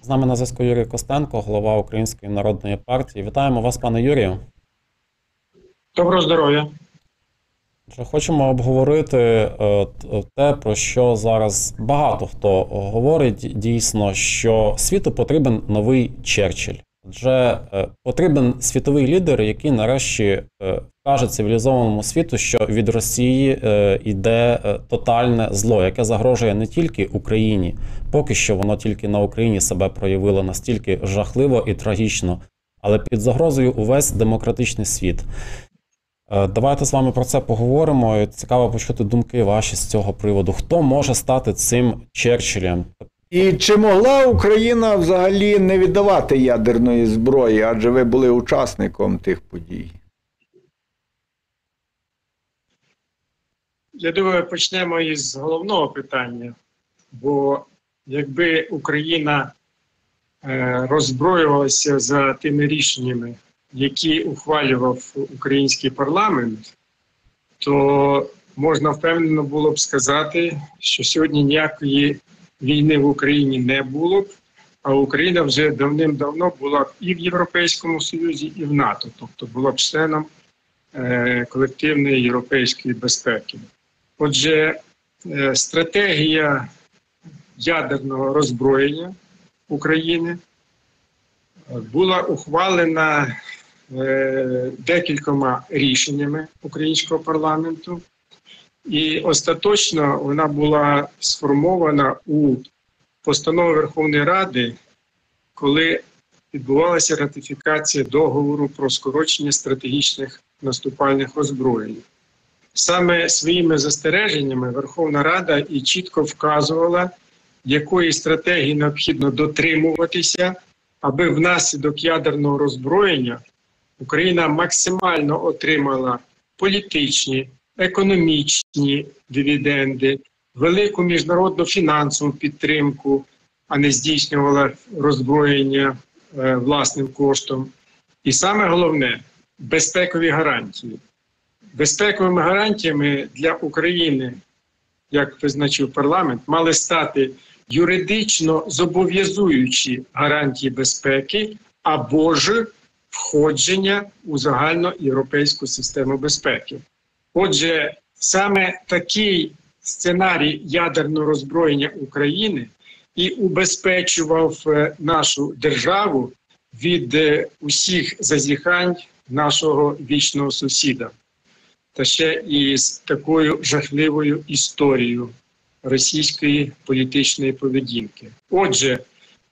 З нами на зв'язку Юрій Костенко, голова Української народної партії. Вітаємо вас, пане Юрію. Доброго здоров'я. Хочемо обговорити те, про що зараз багато хто говорить, дійсно, що світу потрібен новий Черчилль. Адже потрібен світовий лідер, який нарешті каже цивілізованому світу, що від Росії йде тотальне зло, яке загрожує не тільки Україні, поки що воно тільки на Україні себе проявило настільки жахливо і трагічно, але під загрозою увесь демократичний світ. Давайте з вами про це поговоримо. Цікаво почути думки ваші з цього приводу. Хто може стати цим Черчиллем? І чи могла Україна взагалі не віддавати ядерної зброї, адже ви були учасником тих подій? Я думаю, почнемо із головного питання. Бо якби Україна роззброювалася за тими рішеннями, які ухвалював український парламент, то можна впевнено було б сказати, що сьогодні ніякої війни в Україні не було б, а Україна вже давним-давно була б і в Європейському Союзі, і в НАТО, тобто була б членом колективної європейської безпеки. Отже, стратегія ядерного роззброєння України була ухвалена декількома рішеннями українського парламенту, і остаточно вона була сформована у постанові Верховної Ради, коли відбувалася ратифікація договору про скорочення стратегічних наступальних озброєнь. Саме своїми застереженнями Верховна Рада і чітко вказувала, якої стратегії необхідно дотримуватися, аби внаслідок ядерного роззброєння Україна максимально отримала політичні, економічні дивіденди, велику міжнародну фінансову підтримку, а не здійснювала роззброєння власним коштом. І саме головне – безпекові гарантії. Безпековими гарантіями для України, як визначив парламент, мали стати юридично зобов'язуючі гарантії безпеки або ж входження у загальноєвропейську систему безпеки. Отже, саме такий сценарій ядерного роззброєння України і убезпечував нашу державу від усіх зазіхань нашого вічного сусіда. Та ще і з такою жахливою історією російської політичної поведінки. Отже,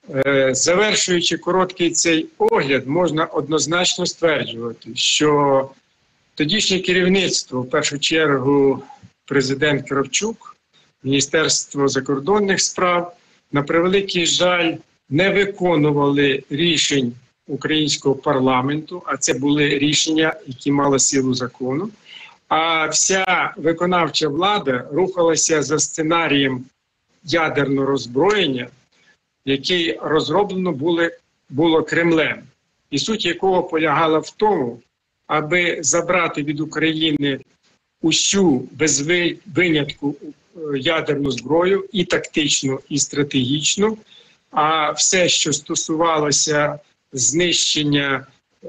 завершуючи короткий цей огляд, можна однозначно стверджувати, що тодішнє керівництво, в першу чергу президент Кравчук, Міністерство закордонних справ, на превеликий жаль, не виконували рішень українського парламенту, а це були рішення, які мали силу закону. А вся виконавча влада рухалася за сценарієм ядерного роззброєння, який розроблено було Кремлем, і суть якого полягала в тому, аби забрати від України усю без винятку ядерну зброю, і тактичну, і стратегічну, а все, що стосувалося знищення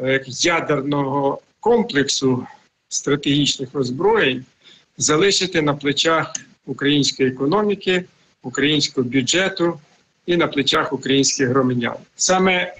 ядерного комплексу стратегічних озброєнь, залишити на плечах української економіки, українського бюджету і на плечах українських громадян. Саме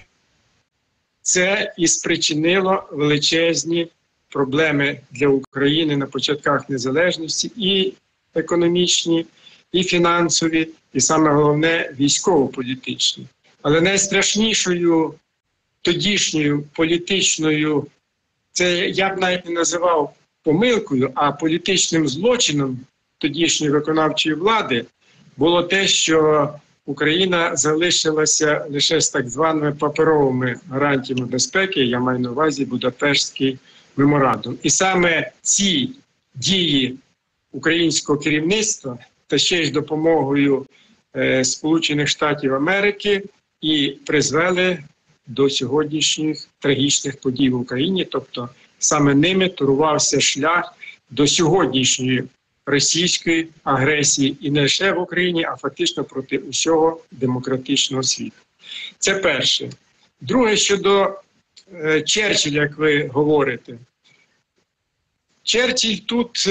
це і спричинило величезні проблеми для України на початках незалежності, і економічні, і фінансові, і саме головне військово-політичні. Але найстрашнішою тодішньою політичною, це я б навіть не називав помилкою, а політичним злочином тодішньої виконавчої влади було те, що Україна залишилася лише з так званими паперовими гарантіями безпеки, я маю на увазі Будапештський меморандум. І саме ці дії українського керівництва, та ще й з допомогою Сполучених Штатів Америки, і призвели до сьогоднішніх трагічних подій в Україні. Тобто саме ними турувався шлях до сьогоднішньої російської агресії і не лише в Україні, а фактично проти усього демократичного світу. Це перше. Друге, щодо Черчилля, як ви говорите. Черчилль тут,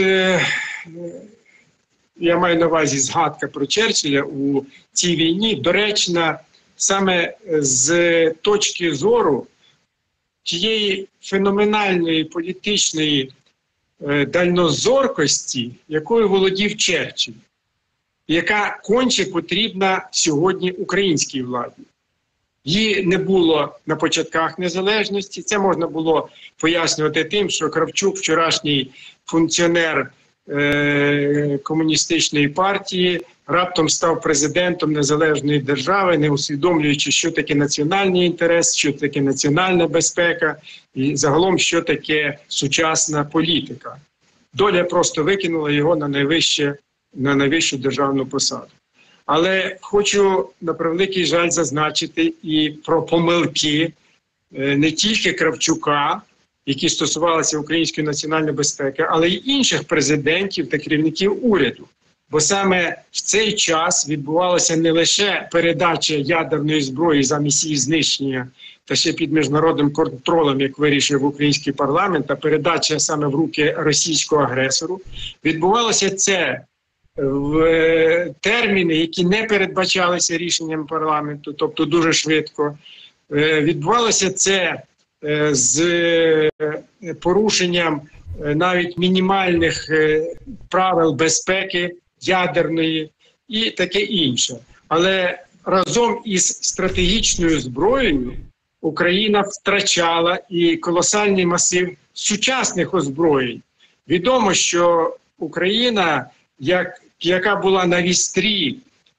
я маю на увазі згадка про Черчилля у цій війні, доречна саме з точки зору тієї феноменальної політичної дальнозоркості, якою володів Черчилль, яка конче потрібна сьогодні українській владі. Її не було на початках незалежності. Це можна було пояснювати тим, що Кравчук, вчорашній функціонер комуністичної партії, раптом став президентом незалежної держави, не усвідомлюючи, що таке національний інтерес, що таке національна безпека і загалом, що таке сучасна політика. Доля просто викинула його на найвищу державну посаду. Але хочу, на превеликий жаль, зазначити і про помилки не тільки Кравчука, які стосувалися української національної безпеки, але й інших президентів та керівників уряду. Бо саме в цей час відбувалася не лише передача ядерної зброї замість її знищення, та ще під міжнародним контролем, як вирішив український парламент, а передача саме в руки російського агресору. Відбувалося це в терміни, які не передбачалися рішенням парламенту, тобто дуже швидко. Відбувалося це з порушенням навіть мінімальних правил безпеки ядерної і таке інше. Але разом із стратегічною зброєю Україна втрачала і колосальний масив сучасних озброєнь. Відомо, що Україна, яка була на вістрі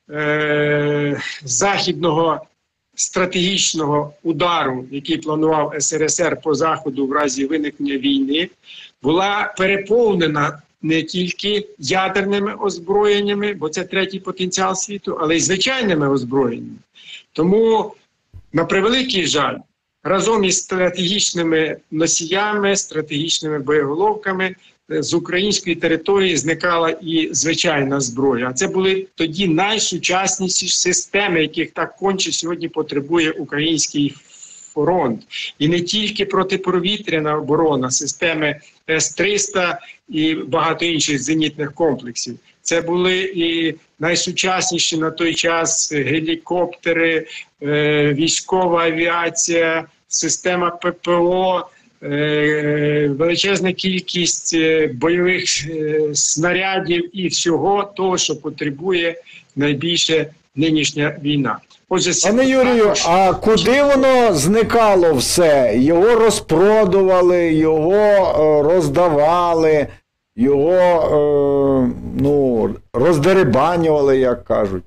західного стратегічного удару, який планував СРСР по Заходу в разі виникнення війни, була переповнена не тільки ядерними озброєннями, бо це третій потенціал світу, але й звичайними озброєннями. Тому, на превеликий жаль, разом із стратегічними носіями, стратегічними боєголовками з української території зникала і звичайна зброя. А це були тоді найсучасніші системи, яких так конче сьогодні потребує український фронт. І не тільки протиповітряна оборона, системи С-300 і багато інших зенітних комплексів. Це були і найсучасніші на той час гелікоптери, військова авіація, система ППО, величезна кількість бойових снарядів і всього того, що потребує найбільше нинішня війна. Отже, пане Юрію, а куди воно зникало все? Його розпродували, його роздавали, його роздерибанювали, як кажуть.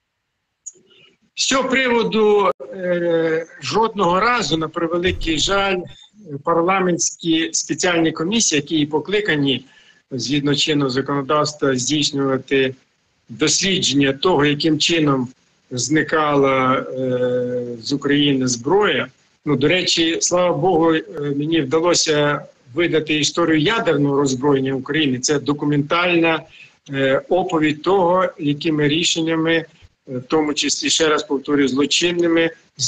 З цього приводу жодного разу, на превеликий жаль, парламентські спеціальні комісії, які і покликані згідно чинного законодавства здійснювати дослідження того, яким чином зникала з України зброя. До речі, слава Богу, мені вдалося видати історію ядерного роззброєння України. Це документальна оповідь того, якими рішеннями, в тому числі, ще раз повторюю, злочинними,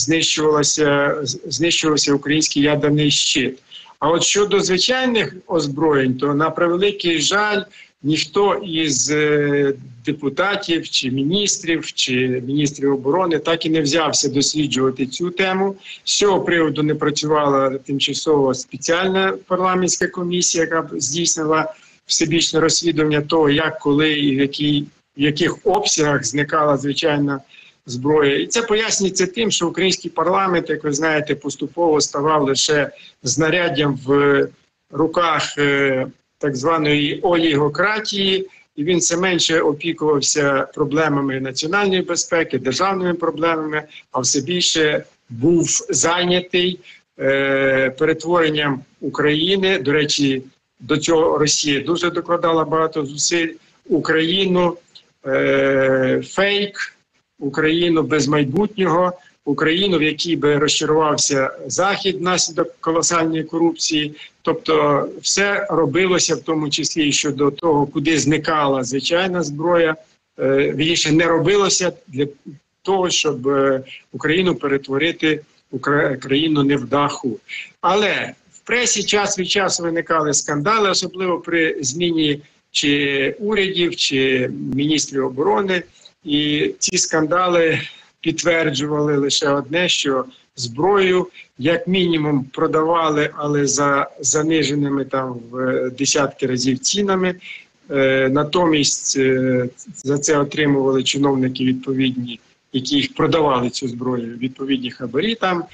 знищувався український ядерний щит. А от щодо звичайних озброєнь, то на превеликий жаль, ніхто із депутатів, чи міністрів оборони так і не взявся досліджувати цю тему. З цього приводу не працювала тимчасово спеціальна парламентська комісія, яка здійснила всебічне розслідування того, як, коли і в яких обсягах зникала звичайна зброя. І це пояснюється тим, що український парламент, як ви знаєте, поступово ставав лише знаряддям в руках так званої олігократії, і він все менше опікувався проблемами національної безпеки, державними проблемами, а все більше був зайнятий перетворенням України. До речі, до цього Росія дуже докладала багато зусиль. Україну фейк, Україну без майбутнього, Україну, в якій би розчарувався Захід внаслідок колосальної корупції. Тобто все робилося в тому числі і щодо того, куди зникала звичайна зброя. Вірніше, не робилося того, щоб Україну перетворити у країну невдаху. Але в пресі час від часу виникали скандали, особливо при зміні чи урядів, чи міністрів оборони. І ці скандали підтверджували лише одне, що зброю як мінімум продавали, але за заниженими там в десятки разів цінами. Натомість за це отримували чиновники відповідні, які їх продавали цю зброю, відповідні хабарі там.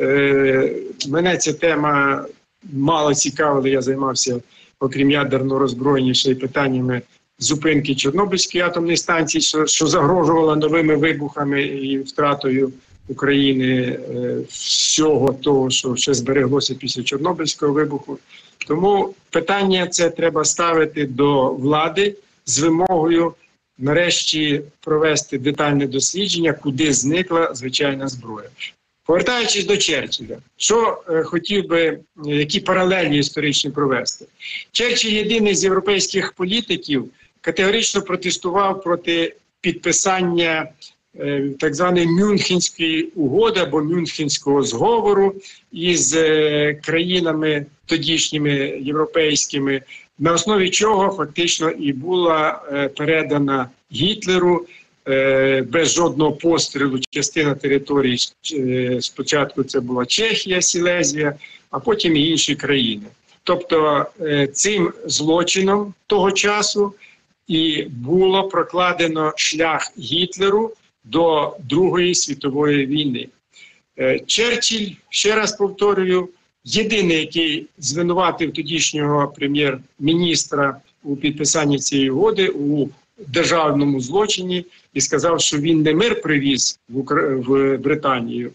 Мене ця тема мало цікавила, я займався, окрім ядерного роззброєння, ще й питаннями зупинки Чорнобильської атомної станції, що загрожувала новими вибухами і втратою України всього того, що ще збереглося після Чорнобильського вибуху. Тому питання це треба ставити до влади з вимогою нарешті провести детальне дослідження, куди зникла звичайна зброя. Повертаючись до Черчилля, що хотів би, які паралелі історичні провести. Черчилль, єдиний з європейських політиків, категорично протестував проти підписання так званої Мюнхенської угоди або Мюнхенського зговору із країнами тодішніми європейськими, на основі чого фактично і була передана Гітлеру без жодного пострілу частина території. Спочатку це була Чехія, Сілезія, а потім і інші країни. Тобто цим злочином того часу і було прокладено шлях Гітлеру до Другої світової війни. Черчилль, ще раз повторюю, єдиний, який звинуватив тодішнього прем'єр-міністра у підписанні цієї угоди, у державному злочині, і сказав, що він не мир привіз в Британію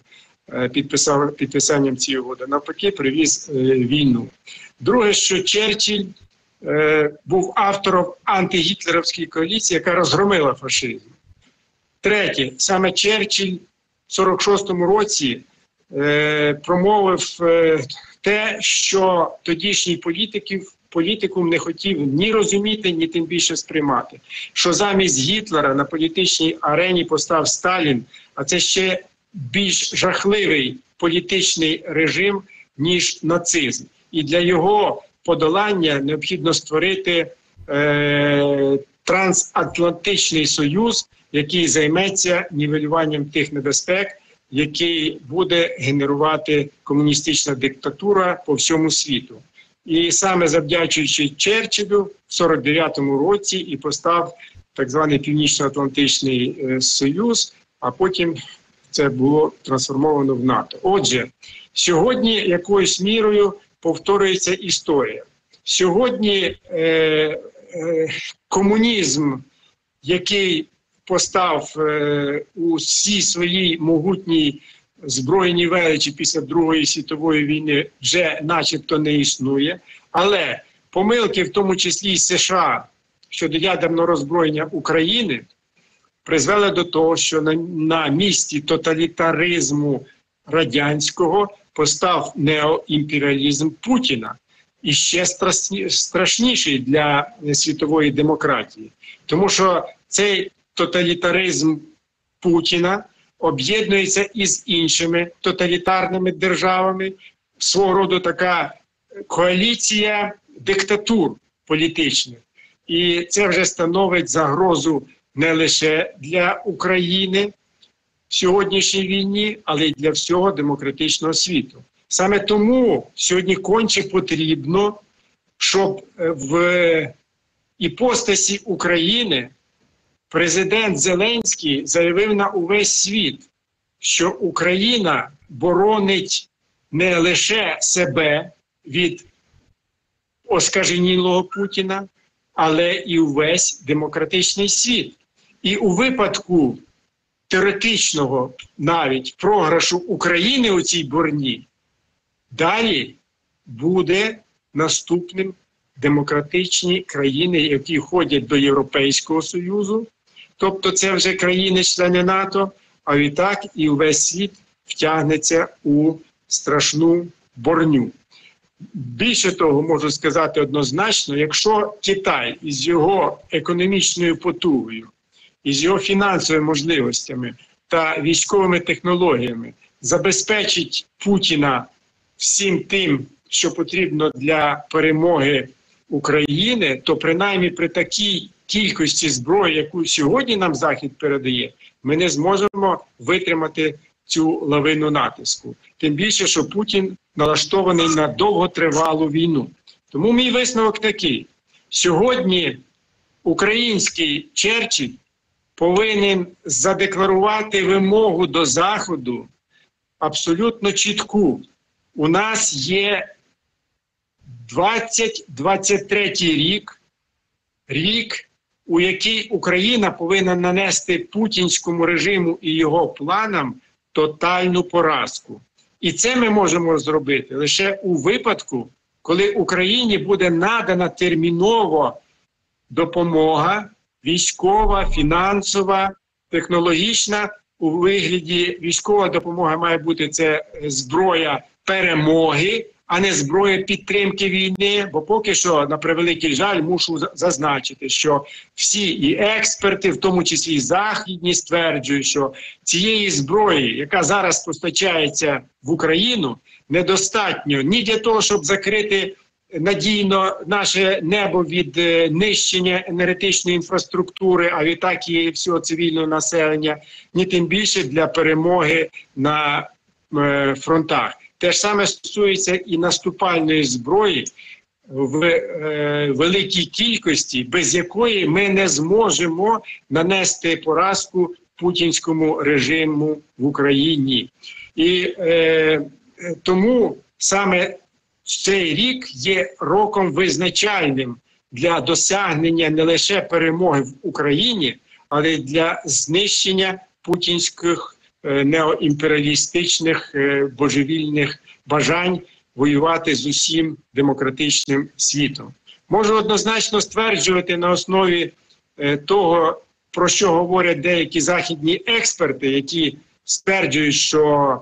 підписанням цієї угоди, навпаки привіз війну. Друге, що Черчилль був автором антигітлерівської коаліції, яка розгромила фашизм. Третє, саме Черчилль в 46-му році промовив те, що тодішній політикум не хотів ні розуміти, ні тим більше сприймати. Що замість Гітлера на політичній арені постав Сталін, а це ще більш жахливий політичний режим, ніж нацизм. І для його подолання необхідно створити трансатлантичний союз, який займеться нівелюванням тих небезпек, який буде генерувати комуністична диктатура по всьому світу. І саме завдячуючи Черчиллю в 49-му році і постав так званий Північно-Атлантичний Союз, а потім це було трансформовано в НАТО. Отже, сьогодні якоюсь мірою повторюється історія. Сьогодні комунізм, який постав у всій своїй могутній збройній величі після Другої світової війни, вже начебто не існує. Але помилки, в тому числі і США, щодо ядерного роззброєння України, призвели до того, що на місці тоталітаризму радянського постав неоімперіалізм Путіна. І ще страшніший для світової демократії. Тому що цей тоталітаризм Путіна об'єднується із іншими тоталітарними державами. Свого роду така коаліція диктатур політичних. І це вже становить загрозу не лише для України в сьогоднішній війні, але й для всього демократичного світу. Саме тому сьогодні конче потрібно, щоб в іпостасі України президент Зеленський заявив на увесь світ, що Україна боронить не лише себе від оскаженілого Путіна, але і увесь демократичний світ. І у випадку теоретичного навіть програшу України у цій борні, далі буде наступним демократичні країни, які входять до Європейського Союзу, тобто це вже країни-члени НАТО, а відтак і увесь світ втягнеться у страшну борню. Більше того, можу сказати однозначно, якщо Китай із його економічною потугою, із його фінансовими можливостями та військовими технологіями забезпечить Путіна всім тим, що потрібно для перемоги України, то принаймні при такій кількості зброї, яку сьогодні нам Захід передає, ми не зможемо витримати цю лавину натиску. Тим більше, що Путін налаштований на довготривалу війну. Тому мій висновок такий. Сьогодні український Черчилль повинен задекларувати вимогу до Заходу абсолютно чітку. У нас є 2023 рік, у який Україна повинна нанести путінському режиму і його планам тотальну поразку. І це ми можемо зробити лише у випадку, коли Україні буде надана терміново допомога військова, фінансова, технологічна. У вигляді військова допомога має бути це зброя перемоги, а не зброя підтримки війни. Бо поки що, на превеликий жаль, мушу зазначити, що всі і експерти, в тому числі і західні, стверджують, що цієї зброї, яка зараз постачається в Україну, недостатньо ні для того, щоб закрити надійно наше небо від нищення енергетичної інфраструктури, а відтак і всього цивільного населення, ні тим більше для перемоги на фронтах. Те ж саме стосується і наступальної зброї в великій кількості, без якої ми не зможемо нанести поразку путінському режиму в Україні. І тому саме цей рік є роком визначальним для досягнення не лише перемоги в Україні, але й для знищення путінських неоімперіалістичних божевільних бажань воювати з усім демократичним світом. Можу однозначно стверджувати на основі того, про що говорять деякі західні експерти, які стверджують, що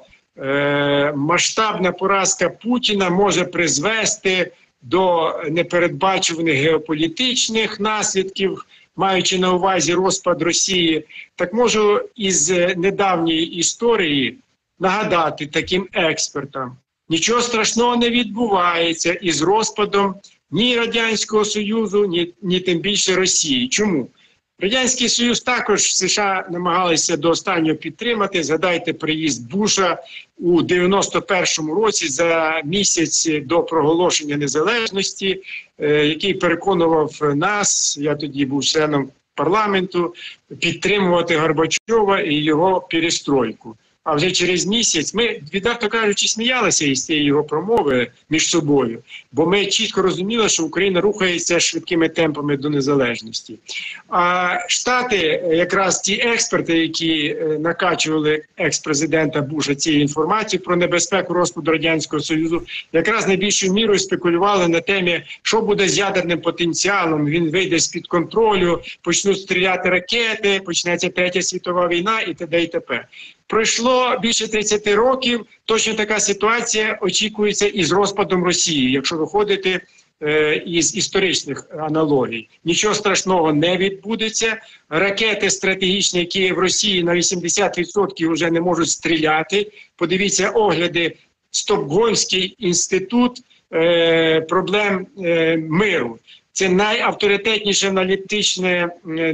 масштабна поразка Путіна може призвести до непередбачуваних геополітичних наслідків, маючи на увазі розпад Росії. Так можу із недавньої історії нагадати таким експертам: нічого страшного не відбувається із розпадом ні Радянського Союзу, ні тим більше Росії. Чому? Радянський Союз також США намагалися до останнього підтримати. Згадайте приїзд Буша у 91-му році, за місяць до проголошення незалежності, який переконував нас, я тоді був членом парламенту, підтримувати Горбачова і його перестройку. А вже через місяць ми, відверто кажучи, сміялися із цієї його промови між собою, бо ми чітко розуміли, що Україна рухається швидкими темпами до незалежності. А Штати, якраз ті експерти, які накачували екс-президента Буша цією інформацією про небезпеку розпаду Радянського Союзу, якраз найбільшою мірою спекулювали на темі, що буде з ядерним потенціалом, він вийде з-під контролю, почнуть стріляти ракети, почнеться Третя світова війна і т.д. і т.п. Пройшло більше 30 років, точно така ситуація очікується і з розпадом Росії, якщо виходити із історичних аналогій. Нічого страшного не відбудеться. Ракети стратегічні, які в Росії на 80% вже не можуть стріляти. Подивіться огляди Стокгольмський інститут проблем миру. Це найавторитетніше аналітичне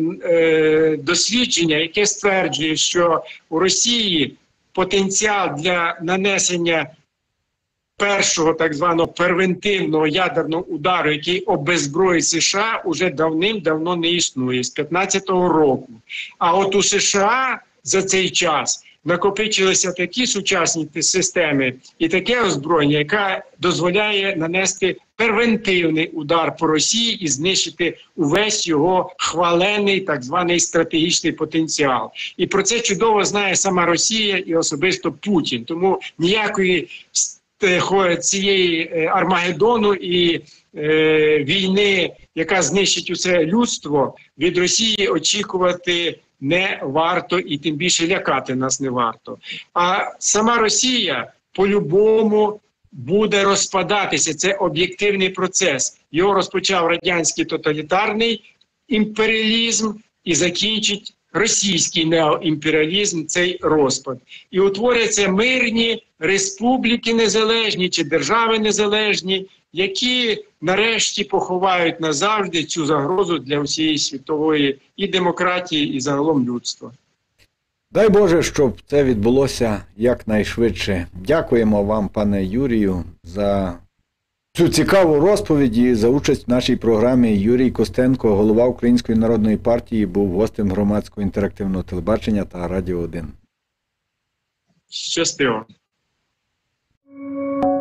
дослідження, яке стверджує, що у Росії потенціал для нанесення першого так званого превентивного ядерного удару, який обезброїть США, уже давним-давно не існує, з 15-го року. А от у США за цей час накопичилися такі сучасні системи і таке озброєння, яке дозволяє нанести превентивний удар по Росії і знищити увесь його хвалений так званий стратегічний потенціал. І про це чудово знає сама Росія і особисто Путін. Тому ніякої цієї Армагеддону і війни, яка знищить усе людство, від Росії очікувати не варто і тим більше лякати нас не варто. А сама Росія по-любому буде розпадатися. Це об'єктивний процес. Його розпочав радянський тоталітарний імперіалізм і закінчить російський неоімперіалізм, цей розпад. І утворяться мирні республіки незалежні чи держави незалежні, які нарешті поховають назавжди цю загрозу для всієї світової і демократії, і загалом людства. Дай Боже, щоб це відбулося якнайшвидше. Дякуємо вам, пане Юрію, за цю цікаву розповідь і за участь в нашій програмі. Юрій Костенко, голова Української народної партії, був гостем громадського інтерактивного телебачення та Радіо 1. Щастиво.